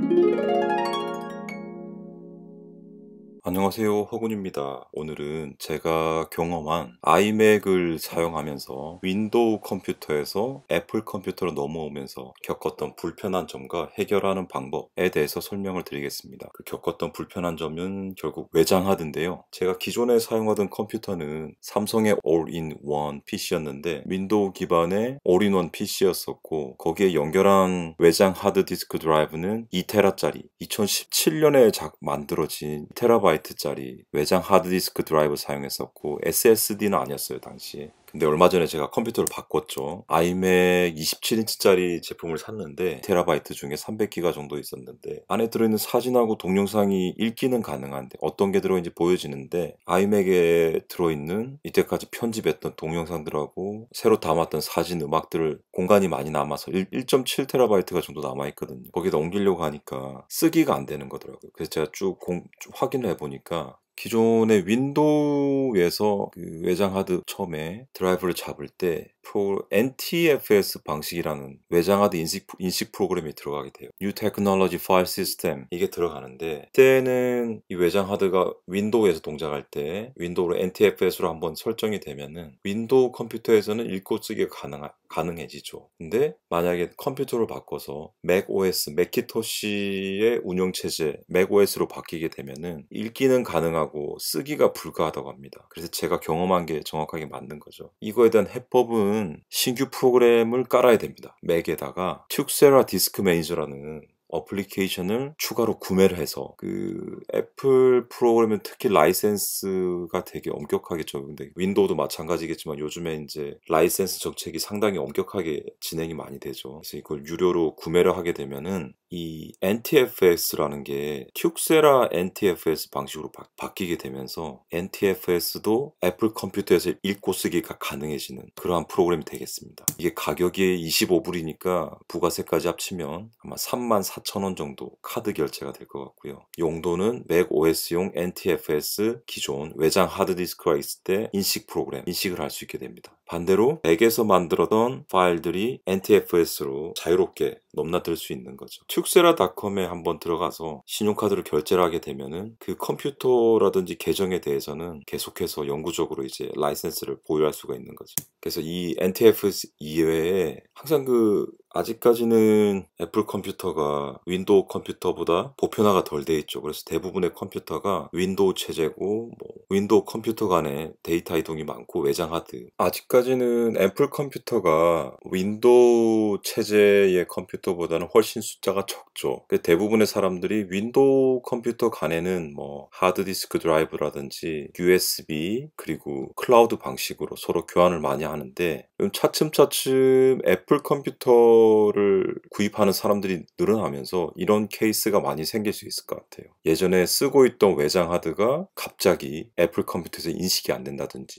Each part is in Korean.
안녕하세요, 허군입니다. 오늘은 제가 경험한 아이맥을 사용하면서 윈도우 컴퓨터에서 애플 컴퓨터로 넘어오면서 겪었던 불편한 점과 해결하는 방법에 대해서 설명을 드리겠습니다. 그 겪었던 불편한 점은 결국 외장 하드인데요. 제가 기존에 사용하던 컴퓨터는 삼성의 올인원 PC였는데 윈도우 기반의 올인원 PC였었고 거기에 연결한 외장 하드디스크 드라이브는 2테라짜리 2017년에 만들어진 테라바이트 짜리 외장 하드디스크 드라이브 사용했었고 SSD는 아니었어요 당시에. 근데 얼마 전에 제가 컴퓨터를 바꿨죠. 아이맥 27인치짜리 제품을 샀는데 테라바이트 중에 300기가 정도 있었는데 안에 들어있는 사진하고 동영상이 읽기는 가능한데 어떤 게 들어있는지 보여지는데 아이맥에 들어있는 이때까지 편집했던 동영상들하고 새로 담았던 사진 음악들을 공간이 많이 남아서 1.7테라바이트가 정도 남아있거든요. 거기다 옮기려고 하니까 쓰기가 안 되는 거더라고요. 그래서 제가 쭉 확인을 해보니까 기존의 윈도우에서 그 외장 하드 처음에 드라이브를 잡을 때 NTFS 방식이라는 외장 하드 인식 프로그램이 들어가게 돼요. New Technology File System 이게 들어가는데 그때는 이 외장 하드가 윈도우에서 동작할 때 윈도우로 NTFS로 한번 설정이 되면은 윈도우 컴퓨터에서는 읽고 쓰기가 가능해지죠. 근데 만약에 컴퓨터를 바꿔서 맥OS의 운영체제 맥OS로 바뀌게 되면은 읽기는 가능하고 쓰기가 불가하다고 합니다. 그래서 제가 경험한 게 정확하게 맞는 거죠. 이거에 대한 해법은 신규 프로그램을 깔아야 됩니다. 맥에다가 튜엑세라 디스크 매니저라는 어플리케이션을 추가로 구매를 해서 그 애플 프로그램은 특히 라이센스가 되게 엄격하겠죠. 근데 윈도우도 마찬가지겠지만 요즘에 이제 라이센스 정책이 상당히 엄격하게 진행이 많이 되죠. 그래서 이걸 유료로 구매를 하게 되면은 이 NTFS라는 게 튜엑세라 NTFS 방식으로 바뀌게 되면서 NTFS도 애플 컴퓨터에서 읽고 쓰기가 가능해지는 그러한 프로그램이 되겠습니다. 이게 가격이 25불이니까 부가세까지 합치면 아마 34,000원 정도 카드 결제가 될 것 같고요. 용도는 맥OS용 NTFS 기존 외장 하드디스크가 있을 때 인식을 할 수 있게 됩니다. 반대로 맥에서 만들었던 파일들이 NTFS로 자유롭게 넘나들 수 있는 거죠. 튜엑세라닷컴에 한번 들어가서 신용카드를 결제를 하게 되면은 그 컴퓨터라든지 계정에 대해서는 계속해서 영구적으로 이제 라이센스를 보유할 수가 있는 거죠. 그래서 이 NTFS 이외에 항상 아직까지는 애플 컴퓨터가 윈도우 컴퓨터보다 보편화가 덜 돼 있죠. 그래서 대부분의 컴퓨터가 윈도우 체제고 윈도우 컴퓨터 간에 데이터 이동이 많고 외장 하드. 아직까지는 애플 컴퓨터가 윈도우 체제의 컴퓨터보다는 훨씬 숫자가 적죠. 대부분의 사람들이 윈도우 컴퓨터 간에는 하드디스크 드라이브라든지 USB 그리고 클라우드 방식으로 서로 교환을 많이 하는데 차츰차츰 애플 컴퓨터를 구입하는 사람들이 늘어나면서 이런 케이스가 많이 생길 수 있을 것 같아요. 예전에 쓰고 있던 외장 하드가 갑자기 애플 컴퓨터에서 인식이 안 된다든지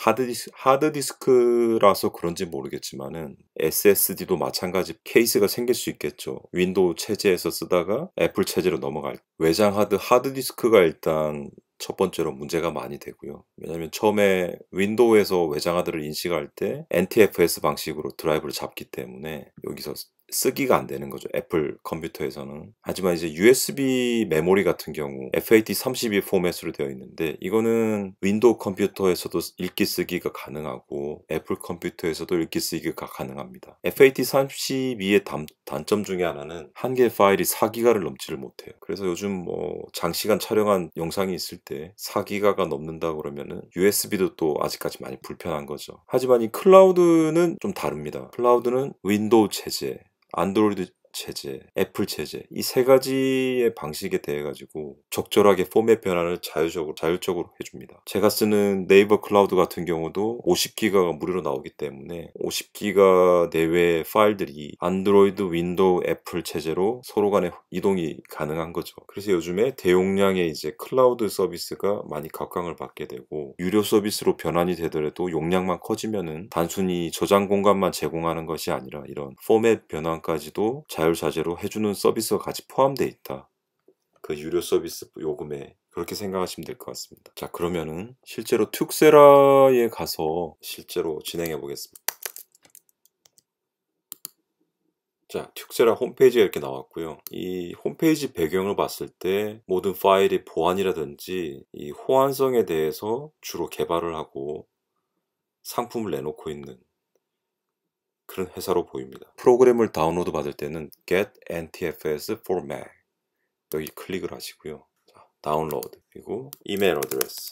하드디스크라서 그런지 모르겠지만은 SSD도 마찬가지 케이스가 생길 수 있겠죠. 윈도우 체제에서 쓰다가 애플 체제로 넘어갈 외장 하드디스크가 일단 첫 번째로 문제가 많이 되고요. 왜냐하면 처음에 윈도우에서 외장 하드를 인식할 때 NTFS 방식으로 드라이브를 잡기 때문에 여기서 쓰기가 안 되는 거죠. 애플 컴퓨터에서는. 하지만 이제 USB 메모리 같은 경우 FAT32 포맷으로 되어 있는데 이거는 윈도우 컴퓨터에서도 읽기 쓰기가 가능하고 애플 컴퓨터에서도 읽기 쓰기가 가능합니다. FAT32의 단점 중에 하나는 한 개의 파일이 4기가를 넘지를 못해요. 그래서 요즘 장시간 촬영한 영상이 있을 때 4기가가 넘는다 그러면은 USB도 또 아직까지 많이 불편한 거죠. 하지만 이 클라우드는 좀 다릅니다. 클라우드는 윈도우 체제, 안드로이드 체제, 애플 체제 이 세 가지의 방식에 대해 가지고 적절하게 포맷 변환을 자율적으로 해줍니다. 제가 쓰는 네이버 클라우드 같은 경우도 50기가가 무료로 나오기 때문에 50기가 내외의 파일들이 안드로이드, 윈도우, 애플 체제로 서로 간에 이동이 가능한 거죠. 그래서 요즘에 대용량의 이제 클라우드 서비스가 많이 각광을 받게 되고 유료 서비스로 변환이 되더라도 용량만 커지면은 단순히 저장 공간만 제공하는 것이 아니라 이런 포맷 변환까지도 자율자재로 해주는 서비스가 같이 포함되어 있다. 그 유료 서비스 요금에 그렇게 생각하시면 될 것 같습니다. 자, 그러면은 실제로 튜엑세라에 가서 실제로 진행해 보겠습니다. 자, 튜엑세라 홈페이지가 이렇게 나왔고요. 이 홈페이지 배경을 봤을 때 모든 파일의 보안이라든지 이 호환성에 대해서 주로 개발을 하고 상품을 내놓고 있는 그런 회사로 보입니다. 프로그램을 다운로드 받을 때는 Get NTFS for Mac 여기 클릭을 하시고요. 자, 다운로드 그리고 이메일 어드레스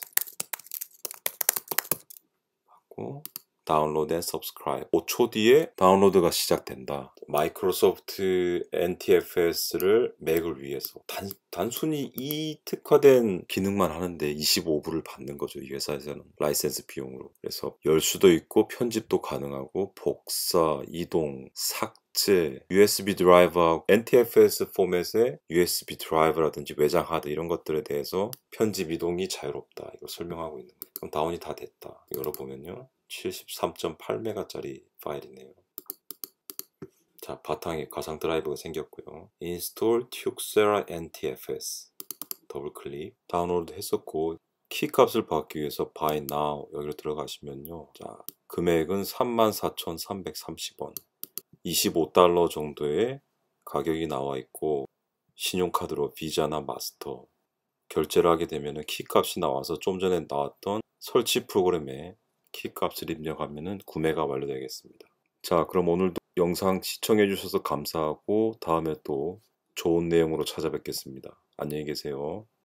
받고 다운로드 앤 서브스크라이브 5초 뒤에 다운로드가 시작된다. 마이크로소프트 NTFS를 맥을 위해서 단순히 이 특화된 기능만 하는데 25불을 받는 거죠. 이 회사에서는 라이센스 비용으로. 그래서 열 수도 있고 편집도 가능하고 복사, 이동, 삭제, USB 드라이브하고 NTFS 포맷의 USB 드라이브라든지 외장 하드 이런 것들에 대해서 편집 이동이 자유롭다. 이거 설명하고 있는 거예요. 그럼 다운이 다 됐다. 열어보면요. 73.8메가짜리 파일이네요. 자, 바탕에 가상 드라이브가 생겼고요. Install Tuxera NTFS 더블 클릭. 다운로드 했었고 키값을 받기 위해서 Buy Now 여기로 들어가시면요. 자, 금액은 34,330원. 25달러 정도의 가격이 나와 있고 신용카드로 비자나 마스터 결제를 하게 되면 키값이 나와서 좀 전에 나왔던 설치 프로그램에 키값을 입력하면 구매가 완료되겠습니다. 자, 그럼 오늘도 영상 시청해 주셔서 감사하고 다음에 또 좋은 내용으로 찾아뵙겠습니다. 안녕히 계세요.